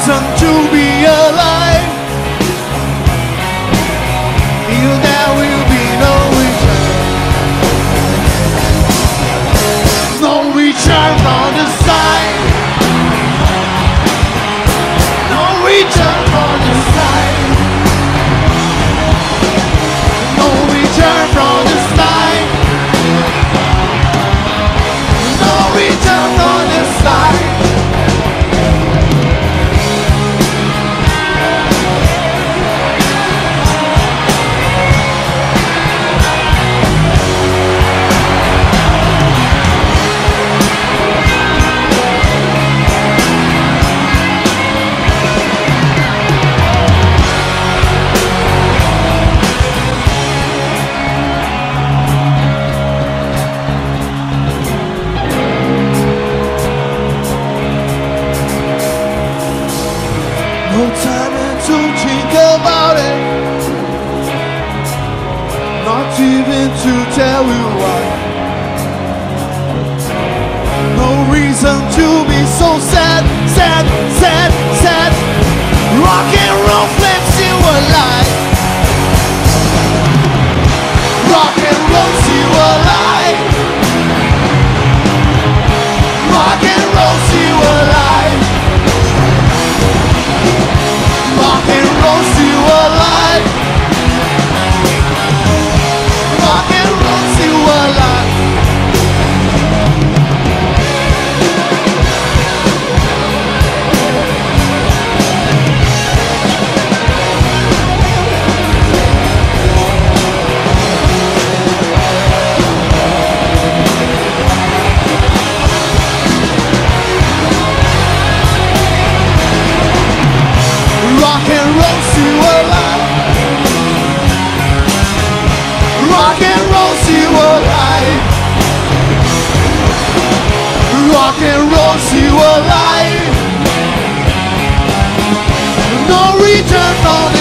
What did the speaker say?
reason to be alive. Feel there will be no return. No return from the side. No return from the side. No return from the side. No return from the side. No time to think about it, not even to tell you why. No reason to be so sad, sad, sad, sad. Rock and roll flips you alive. Rock and rolls you alive. Rock and rolls you alive. Rock and rolls you alive. Rock and rolls you alive. Rock and rolls you alive. Rock and rolls you alive. Rock and rolls you alive. No return from